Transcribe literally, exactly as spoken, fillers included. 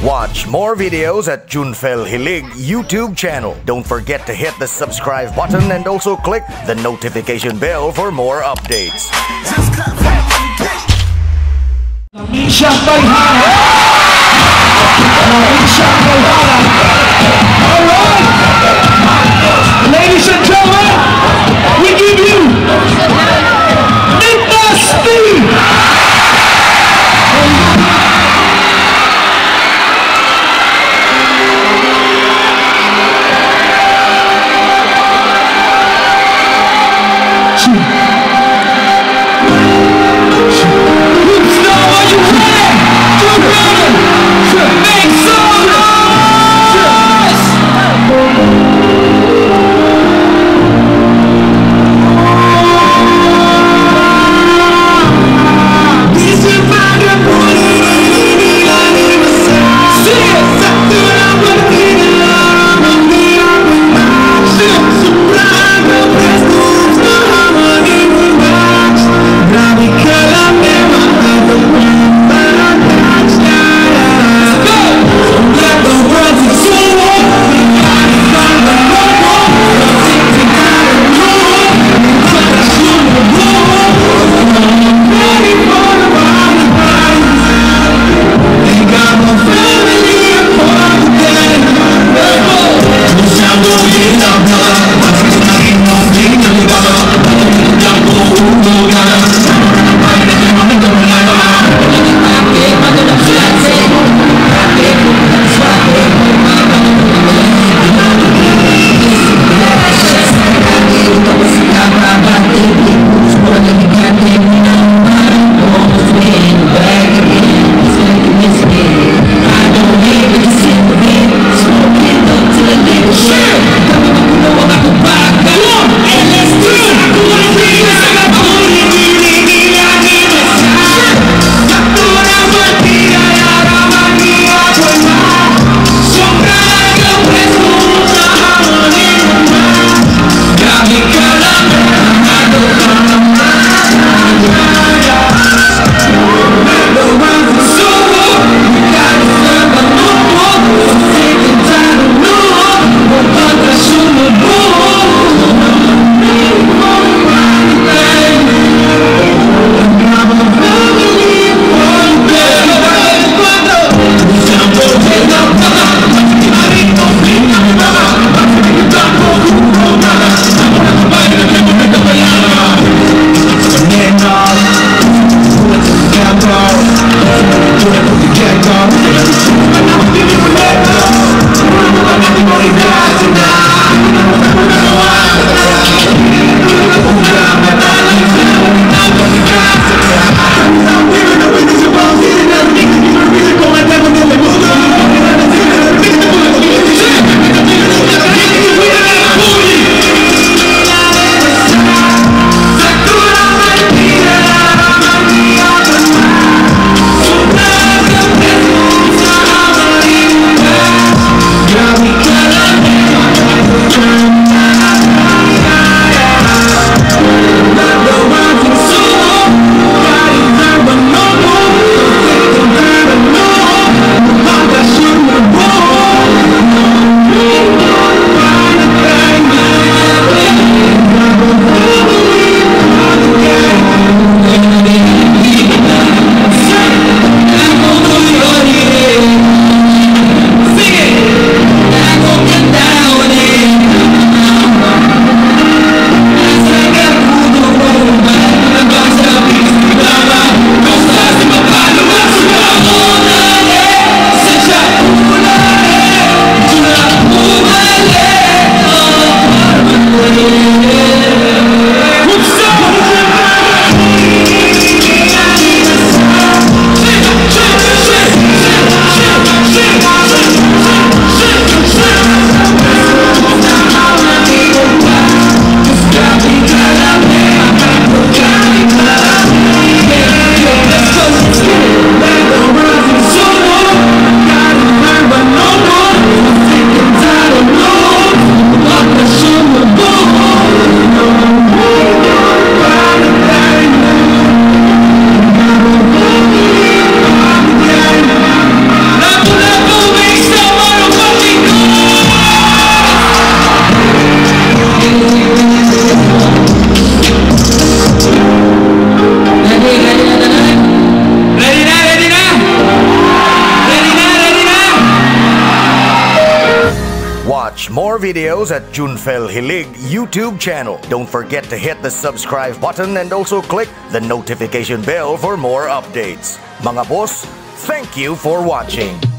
Watch more videos at Junfel Hilig YouTube channel. Don't forget to hit the subscribe button and also click the notification bell for more updates. Isang Bayhana! Isang Bayhana! Alright! Ladies and gentlemen, we give you Ninja Steve! Are you ready? Watch more videos at Junfel Hilig YouTube channel. Don't forget to hit the subscribe button and also click the notification bell for more updates. Mga boss, thank you for watching.